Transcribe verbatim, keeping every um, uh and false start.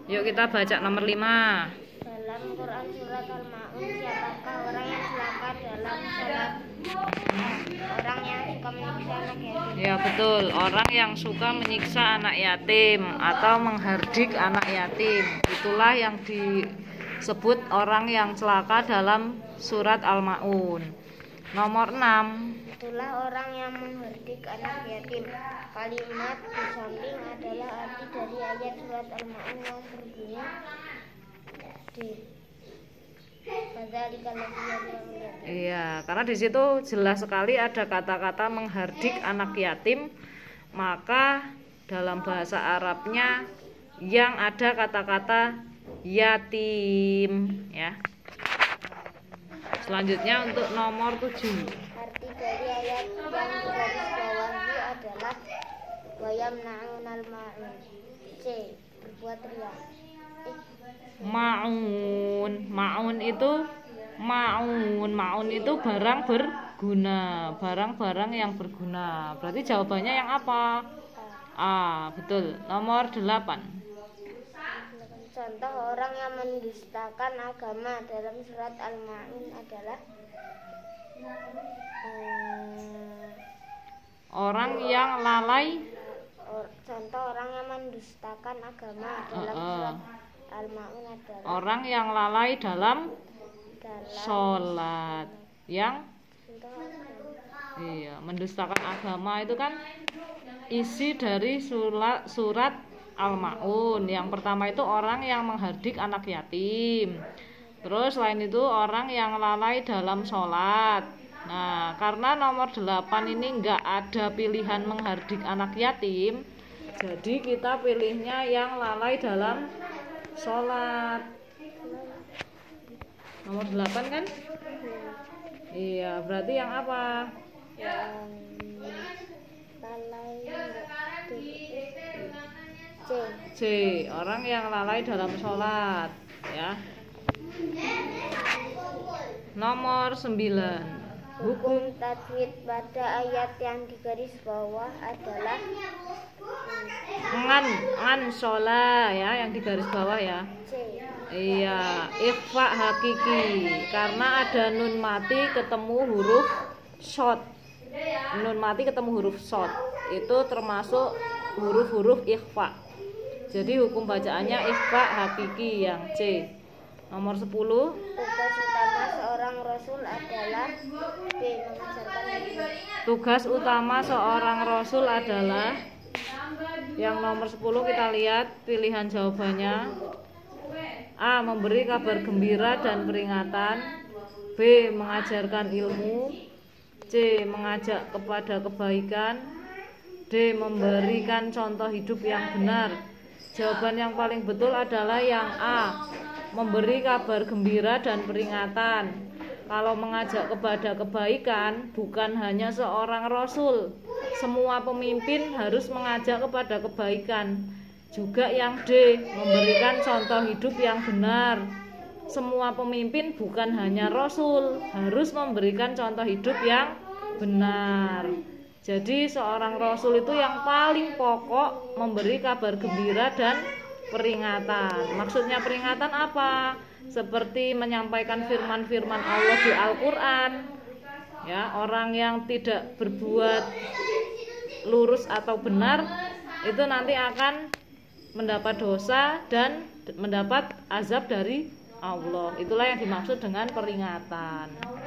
Yuk kita baca nomor lima. Dalam Quran surat Al-Ma'un, siapakah orang yang celaka dalam sholat? Orang yang suka menyiksa anak yatim. Ya betul, orang yang suka menyiksa anak yatim atau menghardik anak yatim. Itulah yang disebut orang yang celaka dalam surat Al-Ma'un. Nomor enam. Itulah orang yang menghardik anak yatim. Kalimat di samping adalah arti dari ayat surat Al-Ma'un yang berbunyi di Iya, karena di situ jelas sekali ada kata-kata menghardik anak yatim, maka dalam bahasa Arabnya yang ada kata-kata yatim, ya. Selanjutnya untuk nomor tujuh. Arti dari ayat yang garis bawahi adalah wayamna'unal ma'un. C. Berbuat riya. Ma'un, ma'un itu ma'un, ma'un itu barang berguna, barang-barang yang berguna. Berarti jawabannya yang apa? A, betul. Nomor delapan. Contoh orang yang mendustakan agama dalam surat Al-Ma'un adalah um, orang yang lalai. Or, contoh orang yang mendustakan agama dalam uh, uh. surat Al-Ma'un adalah orang yang lalai dalam, dalam sholat. Yang iya, mendustakan agama itu kan isi dari surat, surat Al-Ma'un. Yang pertama itu orang yang menghardik anak yatim. Terus selain itu orang yang lalai dalam sholat. Nah, karena nomor delapan ini enggak ada pilihan menghardik anak yatim, jadi kita pilihnya yang lalai dalam sholat. Nomor delapan kan? Iya, berarti yang apa? Yang lalai C. C, orang yang lalai dalam sholat, ya. Nomor sembilan. Hukum tajwid pada ayat yang di garis bawah adalah ngan ngan sholat, ya, yang di garis bawah, ya. C. Iya, ikhfa hakiki, karena ada nun mati ketemu huruf shot. Nun mati ketemu huruf shot itu termasuk huruf-huruf ikhfa. Jadi hukum bacaannya ikhfa hakiki yang C. Nomor sepuluh. Tugas utama seorang rasul adalah B. Mengajarkan ilmu. Tugas utama seorang rasul adalah yang nomor sepuluh. Kita lihat pilihan jawabannya. A. Memberi kabar gembira dan peringatan. B. Mengajarkan ilmu. C. Mengajak kepada kebaikan. D. Memberikan contoh hidup yang benar. Jawaban yang paling betul adalah yang A. Memberi kabar gembira dan peringatan. Kalau mengajak kepada kebaikan bukan hanya seorang rasul, semua pemimpin harus mengajak kepada kebaikan. Juga yang D, memberikan contoh hidup yang benar. Semua pemimpin bukan hanya rasul, harus memberikan contoh hidup yang benar. Jadi seorang rasul itu yang paling pokok memberi kabar gembira dan peringatan. Maksudnya peringatan apa? Seperti menyampaikan firman-firman Allah di Al-Quran, ya, orang yang tidak berbuat lurus atau benar itu nanti akan mendapat dosa dan mendapat azab dari Allah. Itulah yang dimaksud dengan peringatan.